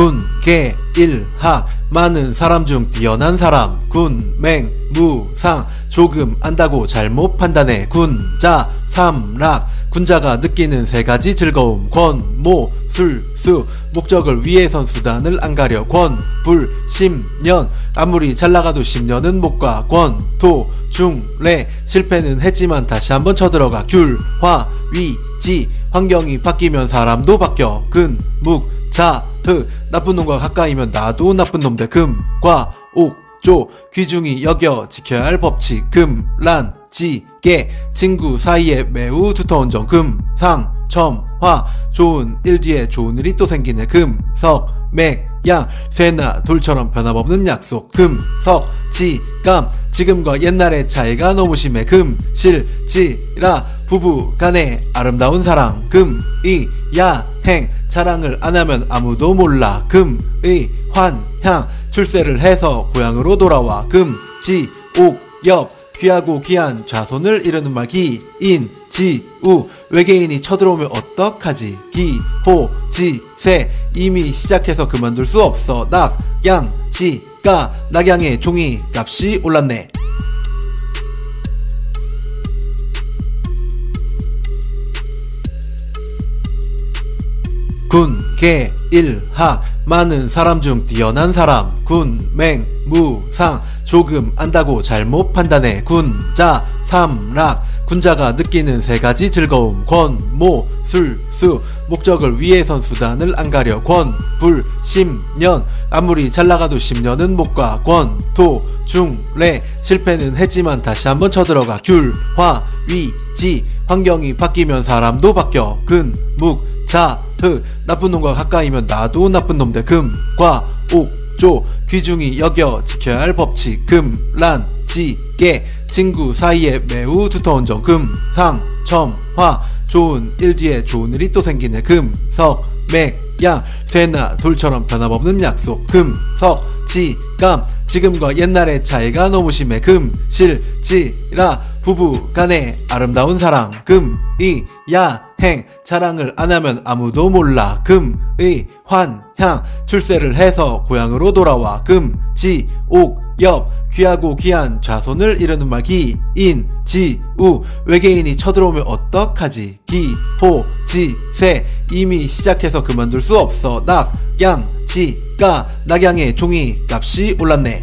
군, 계, 일, 학, 많은 사람 중 뛰어난 사람. 군, 맹, 무, 상, 조금 안다고 잘못 판단해. 군, 자, 삼, 락, 군자가 느끼는 세 가지 즐거움. 권, 모, 술, 수, 목적을 위해선 수단을 안 가려. 권, 불, 심, 년, 아무리 잘나가도 10년은 못 가. 권, 토, 중, 레, 실패는 했지만 다시 한번 쳐들어가. 귤, 화, 위, 지, 환경이 바뀌면 사람도 바뀌어. 근, 묵, 자, 흐, 나쁜 놈과 가까이면 나도 나쁜 놈들. 금, 과, 옥, 조, 귀중히 여겨 지켜야 할 법칙. 금, 란, 지, 계, 친구 사이에 매우 두터운 정. 금, 상, 첨, 화, 좋은 일 뒤에 좋은 일이 또 생기네. 금, 석, 맥, 양, 쇠나 돌처럼 변함없는 약속. 금, 석, 지, 감, 지금과 옛날의 차이가 너무 심해. 금, 실, 지, 라, 부부 간의 아름다운 사랑. 금, 이, 야, 행, 자랑을 안 하면 아무도 몰라. 금, 의, 환, 향, 출세를 해서 고향으로 돌아와. 금, 지, 옥, 엽, 귀하고 귀한 좌손을 이루는 말. 기, 인, 지, 우, 외계인이 쳐들어오면 어떡하지. 기, 호, 지, 세, 이미 시작해서 그만둘 수 없어. 낙, 양, 지, 가, 낙양의 종이 값이 올랐네. 군, 계, 일, 학, 많은 사람 중 뛰어난 사람. 군, 맹, 무, 상, 조금 안다고 잘못 판단해. 군, 자, 삼, 락, 군자가 느끼는 세 가지 즐거움. 권, 모, 술, 수, 목적을 위해선 수단을 안 가려. 권, 불, 심, 년, 아무리 잘나가도 10년은 못 가. 권, 토, 중, 레, 실패는 했지만 다시 한번 쳐들어가. 귤, 화, 위, 지, 환경이 바뀌면 사람도 바뀌어. 근, 묵, 자, 흐, 나쁜 놈과 가까이면 나도 나쁜 놈들. 금, 과, 옥, 조, 귀중히 여겨 지켜야 할 법칙. 금, 란, 지, 계, 친구 사이에 매우 두터운 정. 금, 상, 첨, 화, 좋은 일 뒤에 좋은 일이 또 생기네. 금, 석, 맥, 양, 쇠나 돌처럼 변함없는 약속. 금, 석, 지, 감, 지금과 옛날의 차이가 너무 심해. 금, 실, 지, 라, 부부 간의 아름다운 사랑. 금, 이, 야, 행, 자랑을 안 하면 아무도 몰라. 금, 의, 환, 향, 출세를 해서 고향으로 돌아와. 금, 지, 옥, 엽, 귀하고 귀한 좌손을 이루는 말. 기, 인, 지, 우, 외계인이 쳐들어오면 어떡하지. 기, 호, 지, 세, 이미 시작해서 그만둘 수 없어. 낙, 양, 지, 가, 낙양의 종이 값이 올랐네.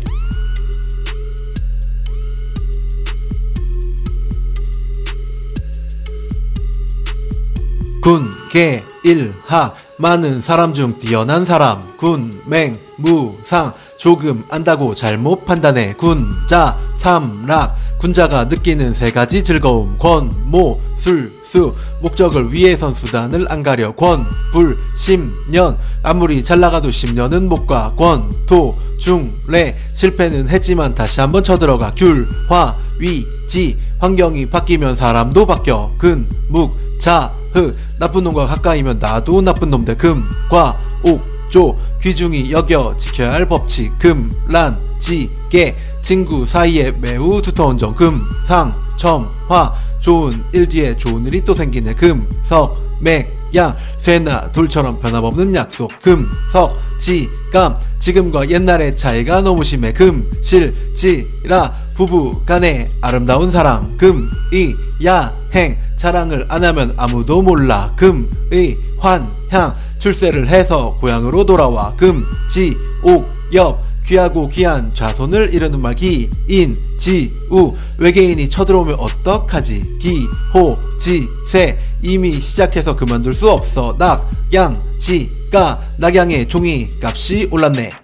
군, 계, 일, 학, 많은 사람 중 뛰어난 사람. 군, 맹, 무, 상, 조금 안다고 잘못 판단해. 군, 자, 삼, 락, 군자가 느끼는 세 가지 즐거움. 권, 모, 술, 수, 목적을 위해선 수단을 안 가려. 권, 불, 심, 년, 아무리 잘나가도 10년은 못 가. 권, 토, 중, 레, 실패는 했지만 다시 한번 쳐들어가. 귤, 화, 위, 지, 환경이 바뀌면 사람도 바뀌어. 근, 묵, 자, 흐, 나쁜 놈과 가까이면 나도 나쁜 놈들. 금, 과, 옥, 조, 귀중히 여겨 지켜야 할 법칙. 금, 란, 지, 계, 친구 사이에 매우 두터운 정. 금, 상, 첨, 화, 좋은 일 뒤에 좋은 일이 또 생기네. 금, 석, 맥, 양, 쇠나 돌처럼 변함없는 약속. 금, 석, 지, 감, 지금과 옛날의 차이가 너무 심해. 금, 실, 지, 라, 부부 간의 아름다운 사랑. 금, 이, 야, 행, 자랑을 안 하면 아무도 몰라. 금, 의, 환, 향, 출세를 해서 고향으로 돌아와. 금, 지, 옥, 엽, 귀하고 귀한 좌손을 이루는 말. 기, 인, 지, 우, 외계인이 쳐들어오면 어떡하지. 기, 호, 지, 세, 이미 시작해서 그만둘 수 없어. 낙, 양, 지, 가, 낙양의 종이 값이 올랐네.